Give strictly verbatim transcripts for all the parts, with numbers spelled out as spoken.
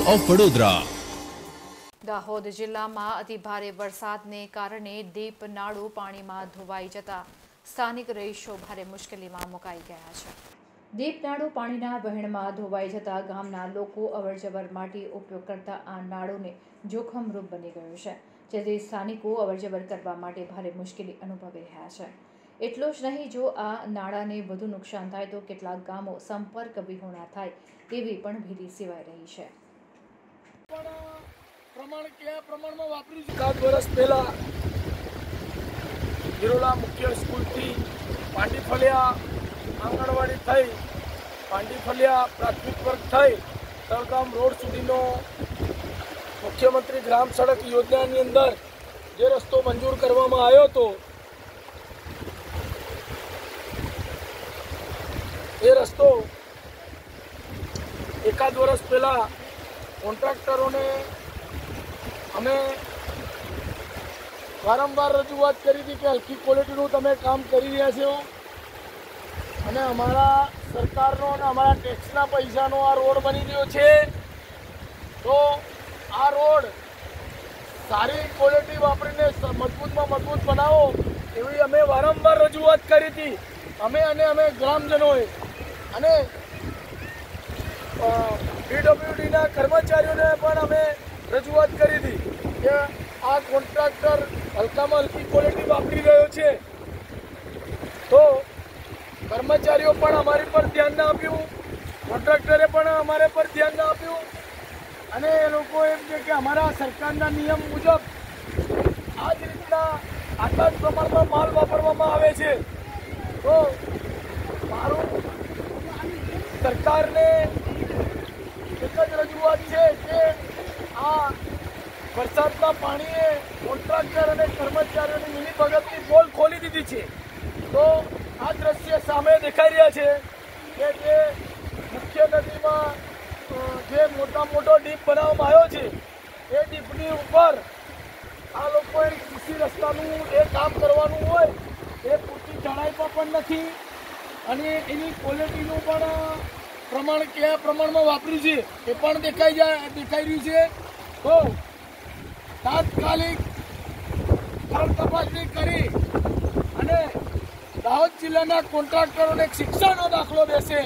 Of Vadodara. Dahod જિલ્લામાં અતિભારે વરસાદને કારણે દીપ નાળું પાણીમાં ધોવાઈ જતા સ્થાનિક રહીશો ભારે મુશ્કેલીમાં મુકાઈ ગયા છે. દીપ નાળું પાણીના વહેણમાં ધોવાઈ જતા ગામના લોકો અવરજવર માટે ઉપયોગ કરતા આ નાળુને જોખમરૂપ બની ગયું છે, જેથી સ્થાનિકો અવરજવર કરવા માટે ભારે મુશ્કેલી અનુભવી રહ્યા છે. એટલું જ નહીં, જો આ નાળાને વધુ નુકસાન થાય તો કેટલાક ગામો સંપર્ક વિહોણા થાય તેવી પણ ભીતિ સેવાઈ રહી છે. પ્રમાણ કયા પ્રમાણમાં વાપર્યું છે? એકાદ વર્ષ પહેલા ગિરોલા મુખ્ય સ્કૂલથી પાંડીફળિયા આંગણવાડી થઈ, પાંડીફળિયા પ્રાથમિક વર્ગ થઈ, તળગામ રોડ સુધીનો મુખ્યમંત્રી ગ્રામ સડક યોજનાની અંદર જે રસ્તો મંજૂર કરવામાં આવ્યો હતો, એ રસ્તો એકાદ વર્ષ પહેલા કોન્ટ્રાક્ટરોને અમે વારંવાર રજૂઆત કરી હતી કે હલકી ક્વોલિટીનું તમે કામ કરી રહ્યા છો અને અમારા સરકારનો અને અમારા ટેક્સના પૈસાનો આ રોડ બની રહ્યો છે, તો આ રોડ સારી ક્વોલિટી વાપરીને મજબૂતમાં મજબૂત બનાવો એવી અમે વારંવાર રજૂઆત કરી હતી. અમે અને અમે ગ્રામજનોએ અને પીડબ્લ્યુડીના કર્મચારીઓને પણ અમે રજૂઆત કરી હતી કે આ કોન્ટ્રાક્ટર હલકામાં હલકી ક્વોલિટી વાપરી રહ્યો છે, તો કર્મચારીઓ પણ અમારી પર ધ્યાન ના આપ્યું, કોન્ટ્રાક્ટરે પણ અમારે પર ધ્યાન ના આપ્યું અને એ લોકો એમ છે કે અમારા સરકારના નિયમ મુજબ આ જ રીતના આટલા જ પ્રમાણમાં માલ વાપરવામાં આવે છે. તો મારું સરકારને એક જ રજૂઆત છે કે આ વરસાદના પાણીએ કોન્ટ્રાક્ટર અને કર્મચારીઓની મિલીભગતની પોલ ખોલી દીધી છે. તો આ દ્રશ્ય સામે દેખાઈ રહ્યા છે કે જે મુખ્ય નદીમાં જે મોટા મોટો ડીપ બનાવવામાં આવ્યો છે, એ ડીપની ઉપર આ લોકોએ કૃષિ રસ્તાનું એ કામ કરવાનું હોય એ પૂરતી જાળવણી પણ નથી અને એની ક્વોલિટીનું પણ પ્રમાણ કયા પ્રમાણમાં વાપર્યું છે એ પણ દેખાઈ જાય દેખાઈ રહ્યું છે. તો તાત્કાલિક સ્થળ તપાસણી કરી અને દાહોદ જિલ્લાના કોન્ટ્રાક્ટરોને શિક્ષાનો દાખલો બેસે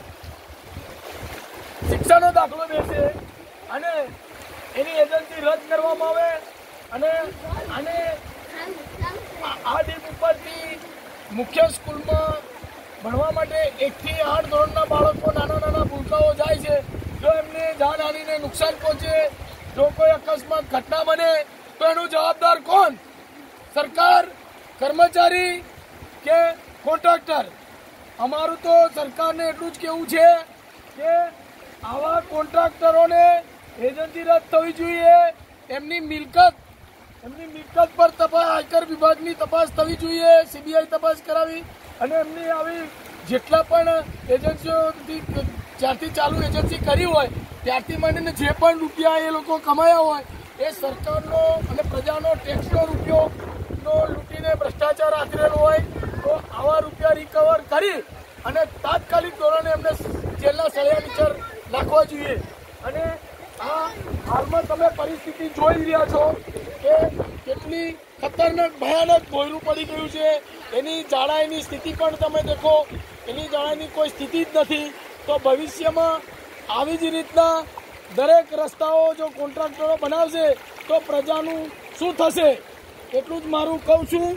શિક્ષાનો દાખલો બેસે અને એની એજન્સી રદ કરવામાં આવે અને અને આ ડીપ ઉપરથી મુખ્ય સ્કૂલમાં ભણવા માટે એકથી આઠ ધોરણના બાળકો નાના નાના ભૂલકાઓ જાય છે. જો એમને જાનહાનિને નુકસાન પહોંચે, જો કોઈ અકસ્માત ઘટના બને તો એનું જવાબદાર કોણ? સરકાર, કર્મચારી કે કોન્ટ્રાક્ટર? અમારું તો સરકારને એટલું જ કહેવું છે કે આવા કોન્ટ્રાક્ટરોને એજન્સી રદ થવી જોઈએ, એમની મિલકત એમની મિલકત પર તપાસ આયકર વિભાગની તપાસ થવી જોઈએ, સીબીઆઈ તપાસ કરાવી અને એમની આવી જેટલા પણ એજન્સીઓથી જ્યારથી ચાલુ એજન્સી કરી હોય ત્યારથી માંડીને જે પણ રૂપિયા એ લોકો કમાયા હોય એ સરકારનો અને પ્રજાનો ટેક્સનો રૂપિયોનો લૂંટીને ભ્રષ્ટાચાર આચરેલો હોય તો આવા રૂપિયા રિકવર કરી અને તાત્કાલિક ધોરણે એમને જેલના સળિયા નીચે નાખવા જોઈએ. અને આ હાલમાં તમે પરિસ્થિતિ જોઈ રહ્યા છો કે કેટલી ખતરનાક ભયાનક ભોયરું પડી ગયું છે. એની જાળાઈની સ્થિતિ પણ તમે દેખો, એની જાળાઈની કોઈ સ્થિતિ જ નથી. તો ભવિષ્યમાં આવી જ રીતના દરેક રસ્તાઓ જો કોન્ટ્રાક્ટરો બનાવશે તો પ્રજાનું શું થશે એટલું જ મારું કહું છું.